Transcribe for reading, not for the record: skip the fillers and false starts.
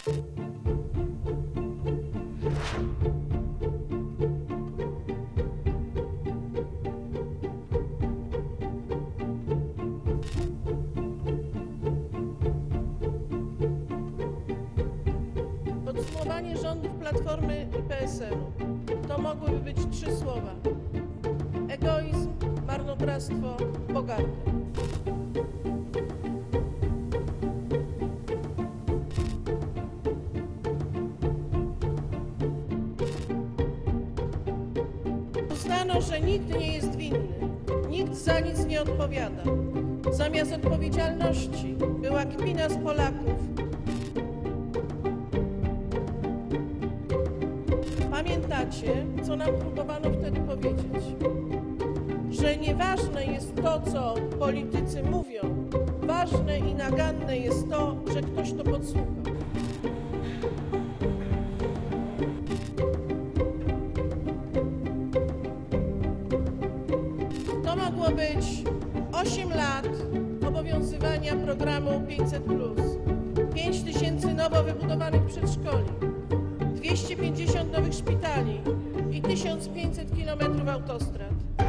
Podsumowanie rządów Platformy i PSL-u to mogłyby być 3 słowa: egoizm, marnotrawstwo, pogarda. Uznano, że nikt nie jest winny, nikt za nic nie odpowiada. Zamiast odpowiedzialności była kpina z Polaków. Pamiętacie, co nam próbowano wtedy powiedzieć? Że nieważne jest to, co politycy mówią, ważne i naganne jest to, że ktoś to podsłucha. To mogło być 8 lat obowiązywania programu 500+, 5 000 nowo wybudowanych przedszkoli, 250 nowych szpitali i 1500 km autostrad.